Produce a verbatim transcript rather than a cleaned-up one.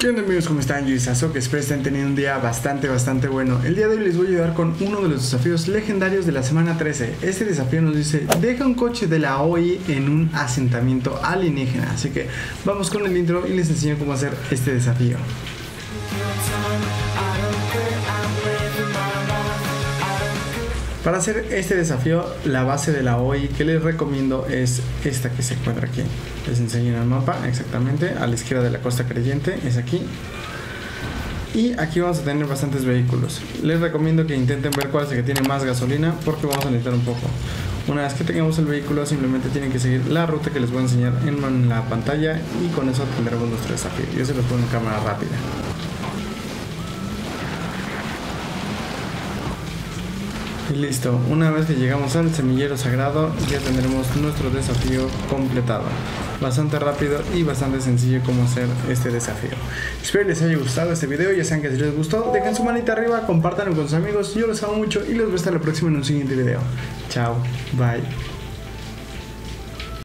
¿Qué onda amigos? ¿Cómo están? Yo soy Sasuke, espero estén teniendo un día bastante bastante bueno. El día de hoy les voy a ayudar con uno de los desafíos legendarios de la semana trece. Este desafío nos dice, deja un coche de la O I en un asentamiento alienígena. Así que vamos con el intro y les enseño cómo hacer este desafío. Para hacer este desafío, la base de la O I que les recomiendo es esta que se encuentra aquí. Les enseño en el mapa, exactamente, a la izquierda de la costa creyente, es aquí. Y aquí vamos a tener bastantes vehículos. Les recomiendo que intenten ver cuál es el que tiene más gasolina, porque vamos a necesitar un poco. Una vez que tengamos el vehículo, simplemente tienen que seguir la ruta que les voy a enseñar en la pantalla y con eso tendremos nuestro desafío. Yo se los pongo en cámara rápida. Y listo, una vez que llegamos al semillero sagrado ya tendremos nuestro desafío completado. Bastante rápido y bastante sencillo como hacer este desafío. Espero les haya gustado este video, ya saben que si les gustó dejen su manita arriba, compártanlo con sus amigos, yo los amo mucho y los veo hasta la próxima en un siguiente video. Chao, bye.